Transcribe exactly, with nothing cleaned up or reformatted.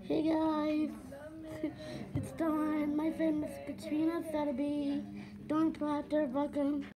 Hey guys, it's Dawn, my friend Miss Katrina Sutterby, doing Proctor, welcome.